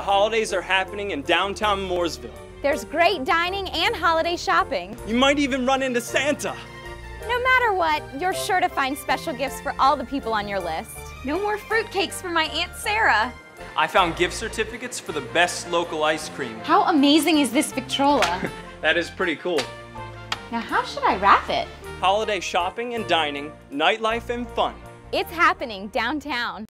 holidays are happening in downtown Mooresville. There's great dining and holiday shopping. You might even run into Santa. No matter what, you're sure to find special gifts for all the people on your list. No more fruitcakes for my Aunt Sarah. I found gift certificates for the best local ice cream. How amazing is this Victrola? That is pretty cool. Now how should I wrap it? Holiday shopping and dining, nightlife and fun. It's happening downtown.